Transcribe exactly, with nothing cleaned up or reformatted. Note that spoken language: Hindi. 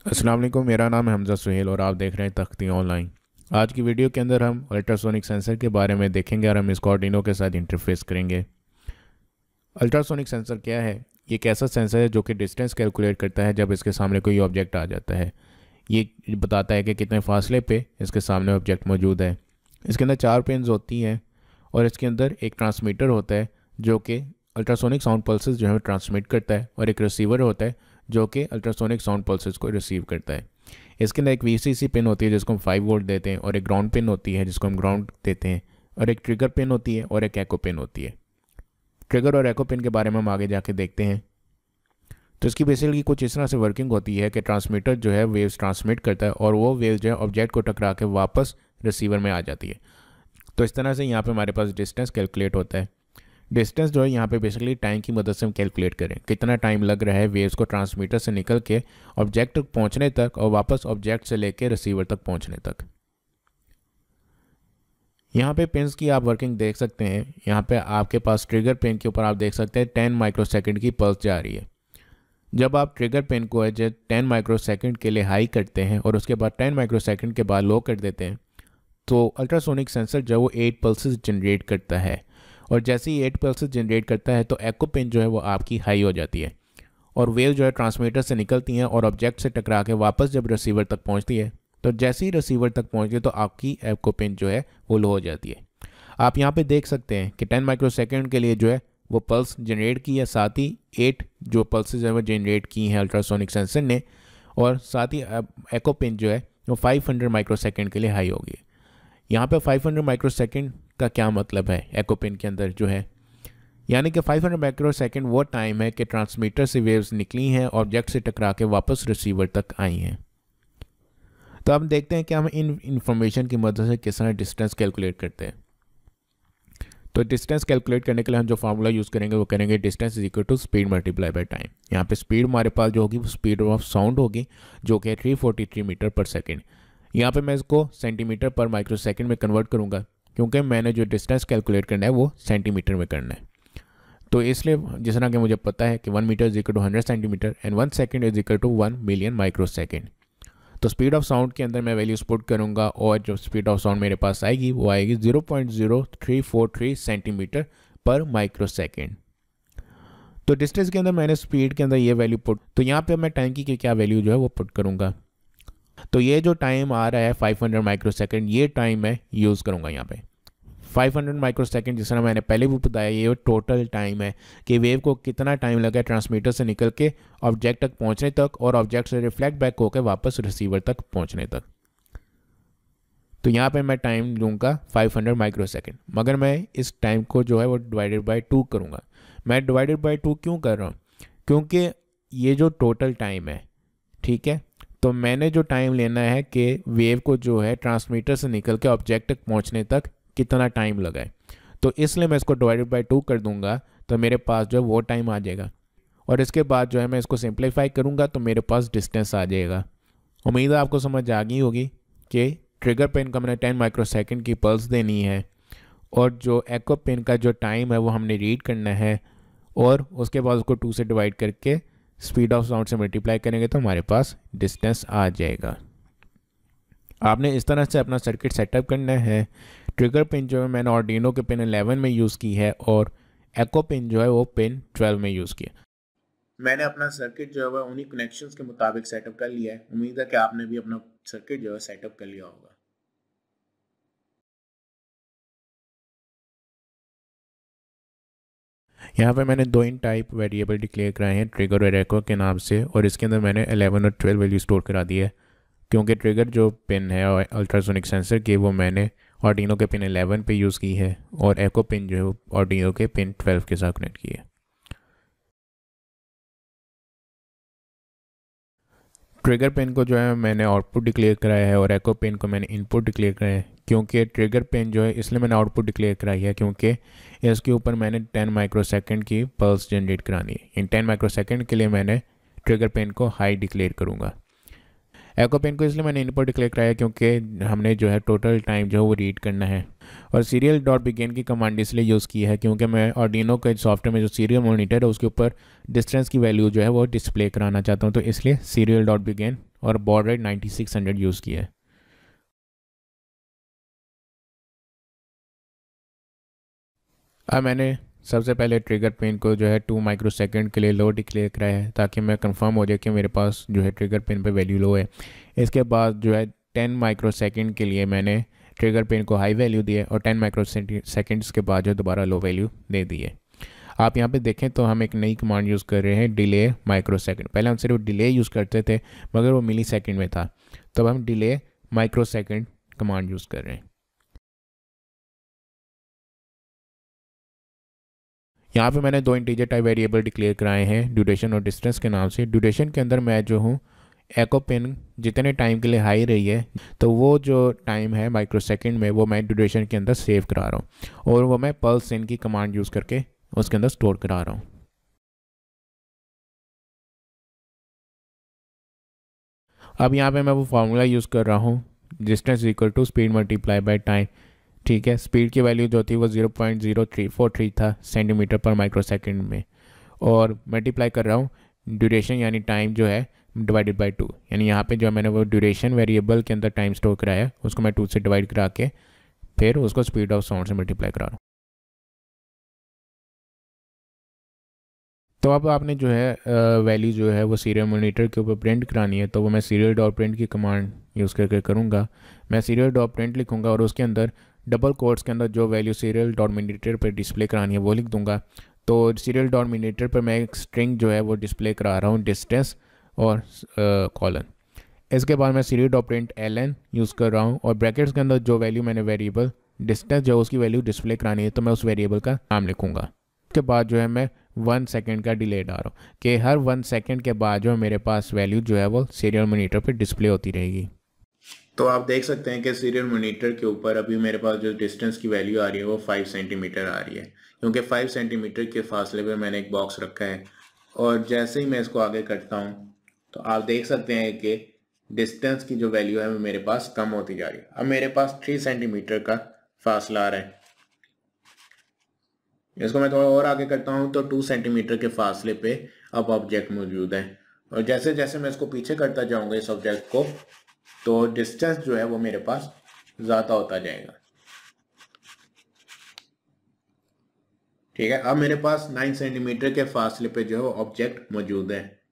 अस्सलाम वालेकुम, मेरा नाम है हमजा सुहेल और आप देख रहे हैं तख्ती ऑनलाइन। आज की वीडियो के अंदर हम अल्ट्रासोनिक सेंसर के बारे में देखेंगे और हम इसको आर्डिनो के साथ इंटरफेस करेंगे। अल्ट्रासोनिक सेंसर क्या है? ये एक ऐसा सेंसर है जो कि डिस्टेंस कैलकुलेट करता है जब इसके सामने कोई ऑब्जेक्ट आ जाता है। ये बताता है कि कितने फासले पे इसके सामने ऑब्जेक्ट मौजूद है। इसके अंदर चार पिन्स होती हैं और इसके अंदर एक ट्रांसमीटर होता है जो कि अल्ट्रासोनिक साउंड पल्सेस जो है ट्रांसमिट करता है, और एक रिसीवर होता है जो कि अल्ट्रासोनिक साउंड पल्सेस को रिसीव करता है। इसके अंदर एक वीसीसी पिन होती है जिसको हम फाइव वोल्ट देते हैं, और एक ग्राउंड पिन होती है जिसको हम ग्राउंड देते हैं, और एक ट्रिगर पिन होती है और एक एको पिन होती है। ट्रिगर और एको पिन के बारे में हम आगे जाके देखते हैं। तो इसकी बेसिकली कुछ इस तरह से वर्किंग होती है कि ट्रांसमीटर जो है वेव्स ट्रांसमिट करता है और वो वेव जो है ऑब्जेक्ट को टकरा के वापस रिसीवर में आ जाती है। तो इस तरह से यहाँ पे हमारे पास डिस्टेंस कैलकुलेट होता है। डिस्टेंस जो है यहाँ पे बेसिकली टाइम की मदद से हम कैलकुलेट करें कितना टाइम लग रहा है वेव्स को ट्रांसमीटर से निकल के ऑब्जेक्ट तक पहुँचने तक और वापस ऑब्जेक्ट से लेके रिसीवर तक पहुँचने तक। यहाँ पे पिन्स की आप वर्किंग देख सकते हैं। यहाँ पे आपके पास ट्रिगर पिन के ऊपर आप देख सकते हैं टेन माइक्रोसेकंड की पल्स जा रही है। जब आप ट्रिगर पिन को है जो टेन माइक्रोसेकंड के लिए हाई करते हैं और उसके बाद टेन माइक्रोसेकंड के बाद लो कर देते हैं, तो अल्ट्रासोनिक सेंसर जो वो एट पल्सेस जनरेट करता है, और जैसे ही एट पल्सेस जनरेट करता है तो एको पिन जो है वो आपकी हाई हो जाती है और वेव जो है ट्रांसमीटर से निकलती हैं और ऑब्जेक्ट से टकरा के वापस जब रिसीवर तक पहुंचती है, तो जैसे ही रिसीवर तक पहुंचती है तो आपकी एको पिन जो है वो लो हो जाती है। आप यहाँ पे देख सकते हैं कि टेन माइक्रोसेकंड के लिए जो है वो पल्स जनरेट की है, साथ ही एट जो पल्सेज है वो जनरेट की हैं अल्ट्रासोनिक सेंसर ने, और साथ ही एको पिन जो है वो फाइव हंड्रेड माइक्रोसेकंड के लिए हाई होगी। यहाँ पे फाइव हंड्रेड माइक्रोसेकंड का क्या मतलब है एको पिन के अंदर जो है, यानी कि फाइव हंड्रेड माइक्रोसेकंड वो टाइम है कि ट्रांसमीटर से वेव्स निकली हैं, ऑब्जेक्ट से टकरा के वापस रिसीवर तक आई हैं। तो अब देखते हैं कि हम इन इंफॉर्मेशन की मदद से किस तरह डिस्टेंस कैलकुलेट करते हैं। तो डिस्टेंस कैलकुलेट करने के लिए हम जो फार्मूला यूज़ करेंगे वो करेंगे distance is equal to speed multiply by time. यहाँ पे स्पीड हमारे पास जो होगी वो स्पीड ऑफ साउंड होगी जो कि three forty three metre per second. यहाँ पे मैं इसको सेंटीमीटर पर माइक्रो सेकेंड में कन्वर्ट करूँगा क्योंकि मैंने जो डिस्टेंस कैलकुलेट करना है वो सेंटीमीटर में करना है। तो इसलिए जिस तरह कि मुझे पता है कि one metre is equal to hundred centimetre and one second is equal to one million microsecond. तो स्पीड ऑफ साउंड के अंदर मैं वैल्यूज पुट करूँगा और जो स्पीड ऑफ साउंड मेरे पास आएगी वो आएगी zero point zero three four three centimetre per microsecond. तो डिस्टेंस के अंदर मैंने स्पीड के अंदर ये वैल्यू पुट, तो यहाँ पे मैं टाइम की क्या वैल्यू जो है वो पुट करूँगा। तो ये जो टाइम आ रहा है फाइव हंड्रेड माइक्रो सेकेंड, ये टाइम मैं यूज़ करूँगा यहाँ पे। फाइव हंड्रेड माइक्रो सेकेंड जिस तरह मैंने पहले भी बताया ये टोटल टाइम है कि वेव को कितना टाइम लगा ट्रांसमीटर से निकल के ऑब्जेक्ट तक पहुँचने तक और ऑब्जेक्ट से रिफ्लेक्ट बैक होकर वापस रिसीवर तक पहुँचने तक। तो यहाँ पे मैं टाइम लूँगा फाइव हंड्रेड माइक्रो सेकेंड, मगर मैं इस टाइम को जो है वो डिवाइडेड बाय टू करूँगा। मैं डिवाइडेड बाय टू क्यों कर रहा हूँ? क्योंकि ये जो टोटल टाइम है, ठीक है, तो मैंने जो टाइम लेना है कि वेव को जो है ट्रांसमीटर से निकल के ऑब्जेक्ट तक पहुँचने तक कितना टाइम लगा है, तो इसलिए मैं इसको डिवाइडेड बाय टू कर दूंगा तो मेरे पास जो है वो टाइम आ जाएगा। और इसके बाद जो है मैं इसको सिंप्लीफाई करूंगा तो मेरे पास डिस्टेंस आ जाएगा। उम्मीद है आपको समझ आ गई होगी कि ट्रिगर पिन का मैंने टेन माइक्रो सेकेंड की पल्स देनी है और जो एको पिन का जो टाइम है वो हमने रीड करना है, और उसके बाद उसको टू से डिवाइड करके स्पीड ऑफ साउंड से मल्टीप्लाई करेंगे तो हमारे पास डिस्टेंस आ जाएगा। आपने इस तरह से अपना सर्किट सेटअप करना है। ट्रिगर पिन जो है मैंने आर्डिनो के पिन इलेवन में यूज़ की है और एको पिन जो है वो पिन ट्वेल्व में यूज़ किया। मैंने अपना सर्किट जो है वो उन्हीं कनेक्शंस के मुताबिक सेटअप कर लिया है। उम्मीद है कि आपने भी अपना सर्किट जो है सेटअप कर लिया होगा। यहाँ पे मैंने दो इन टाइप वेरिएबल डिक्लेयर कराए हैं ट्रिगर और एको के नाम से, और इसके अंदर मैंने इलेवन और ट्वेल्व वैल्यू स्टोर करा दी है क्योंकि ट्रिगर जो पिन है और अल्ट्रासोनिक सेंसर की वो मैंने आर्डिनो के पिन इलेवन पे यूज़ की है और एको पिन जो है वो आर्डिनो के पिन ट्वेल्व के साथ कनेक्ट की है। ट्रिगर पिन को जो है मैंने आउटपुट डिक्लेयर कराया है और एको पिन को मैंने इनपुट डिक्लेयर कराया है। क्योंकि ट्रिगर पिन जो है इसलिए मैंने आउटपुट डिक्लेयर कराई है क्योंकि इसके ऊपर मैंने टेन माइक्रो सेकेंड की पल्स जनरेट करानी है। इन टेन माइक्रो सेकेंड के लिए मैंने ट्रिगर पिन को हाई डिक्लेयर करूँगा। एको पिन को इसलिए मैंने इनपुट डिक्लेयर कराया क्योंकि हमने जो है टोटल टाइम जो है वो रीड करना है, और सीरियल डॉट बिगिन की कमांड इसलिए यूज़ की है क्योंकि मैं आर्डिनो के सॉफ्टवेयर में जो सीरियल मॉनिटर है उसके ऊपर डिस्टेंस की वैल्यू जो है वो डिस्प्ले कराना चाहता हूँ, तो इसलिए सीरियल डॉट बिगिन और baud rate ninety six hundred use किया है। अब मैंने सबसे पहले ट्रिगर पिन को जो है टू माइक्रो सेकेंड के लिए लो डिक्लेयर कराया है ताकि मैं कंफर्म हो जाए कि मेरे पास जो है ट्रिगर पिन पे वैल्यू लो है। इसके बाद जो है टेन माइक्रो सेकेंड के लिए मैंने ट्रिगर पिन को हाई वैल्यू दी है और टेन माइक्रो सेकेंड्स के बाद जो दोबारा लो वैल्यू दे दी है। आप यहाँ पे देखें तो हम एक नई कमांड यूज़ कर रहे हैं, डिले माइक्रो सेकेंड। पहले हम सिर्फ डिले यूज़ करते थे मगर वो मिली सेकेंड में था, तो हम delay microsecond command use कर रहे हैं। यहाँ पे मैंने दो इंटीजर टाइप वेरिएबल डिक्लेयर कराए हैं ड्यूरेशन और डिस्टेंस के नाम से। ड्यूरेशन के अंदर मैं जो हूँ एको पिन जितने टाइम के लिए हाई रही है तो वो जो टाइम है माइक्रो सेकेंड में वो मैं ड्यूरेशन के अंदर सेव करा रहा हूँ और वो मैं पल्स इन की कमांड यूज़ करके उसके अंदर स्टोर करा रहा हूँ। अब यहाँ पे मैं वो फार्मूला यूज़ कर रहा हूँ, distance equal to speed multiply by time. ठीक है, स्पीड की वैल्यू जो थी वो zero point zero three four three था सेंटीमीटर पर माइक्रो सेकेंड में, और मल्टीप्लाई कर रहा हूँ ड्यूरेशन यानी टाइम जो है डिवाइडेड बाय टू। यानी यहाँ पे जो मैंने वो ड्यूरेशन वेरिएबल के अंदर टाइम स्टोर कराया उसको मैं टू से डिवाइड करा के फिर उसको स्पीड ऑफ साउंड से मल्टीप्लाई करा रहा हूँ। तो अब आपने जो है वैल्यू जो है वो सीरियल मॉनिटर के ऊपर प्रिंट करानी है, तो वो मैं सीरियल डॉट प्रिंट की कमांड यूज़ करके करूँगा। मैं सीरियल डॉट प्रिंट लिखूँगा और उसके अंदर डबल कोट्स के अंदर जो वैल्यू सीरियल डॉट मॉनिटर पर डिस्प्ले करानी है वो लिख दूँगा। तो सीरियल डॉट मॉनिटर पर मैं एक स्ट्रिंग जो है वो डिस्प्ले करा रहा हूँ, डिस्टेंस और कॉलन। इसके बाद मैं serial dot print L N use कर रहा हूँ और ब्रैकेट्स के अंदर जो वैल्यू मैंने वेरिएबल डिस्टेंस जो उसकी वैल्यू डिस्प्ले करानी है तो मैं उस वेरिएबल का नाम लिखूँगा। उसके बाद जो है मैं वन सेकेंड का डिले डाल रहा हूँ कि हर वन सेकेंड के बाद जो मेरे पास वैल्यू जो है वो सीरियल मॉनिटर पे डिस्प्ले होती रहेगी। तो आप देख सकते हैं कि सीरियल मॉनिटर के ऊपर अभी मेरे पास जो डिस्टेंस की वैल्यू आ रही है वो फाइव सेंटीमीटर आ रही है, क्योंकि फाइव सेंटीमीटर के फासले पे मैंने एक बॉक्स रखा है। और जैसे ही मैं इसको आगे करता हूँ तो आप देख सकते हैं कि डिस्टेंस की जो वैल्यू है वो मेरे पास कम होती जा रही है। अब मेरे पास थ्री सेंटीमीटर का फासला आ रहा है। इसको मैं थोड़ा और आगे करता हूँ तो टू सेंटीमीटर के फासले पे अब ऑब्जेक्ट मौजूद है। और जैसे जैसे मैं इसको पीछे करता जाऊंगा इस ऑब्जेक्ट को तो डिस्टेंस जो है वो मेरे पास ज़्यादा होता जाएगा। ठीक है, अब मेरे पास नाइन सेंटीमीटर के फासले पे जो है ऑब्जेक्ट मौजूद है।